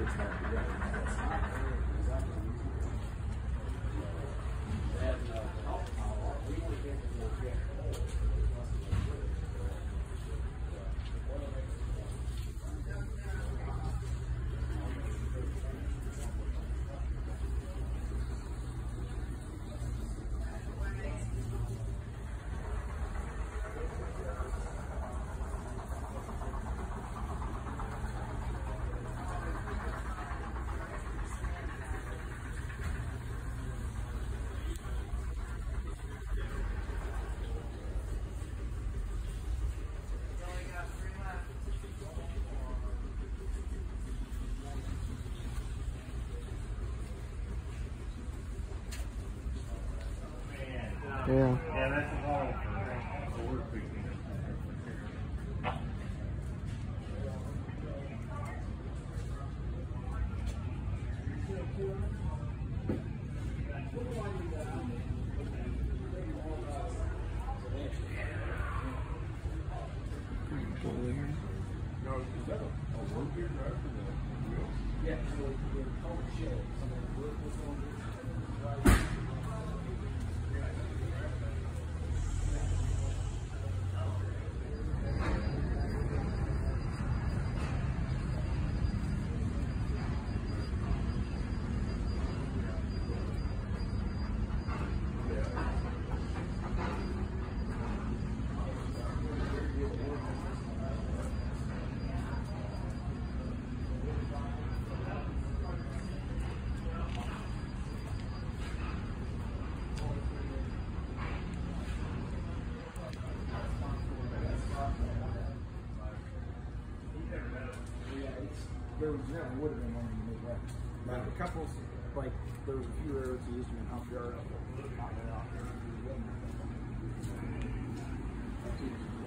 Yeah. Yeah, that's a whole work week. No, is that a work week right for the wheels? Yeah, so it's called a show. There would have been one you made that. Like a couple, like there was a few roads you used to be off yard.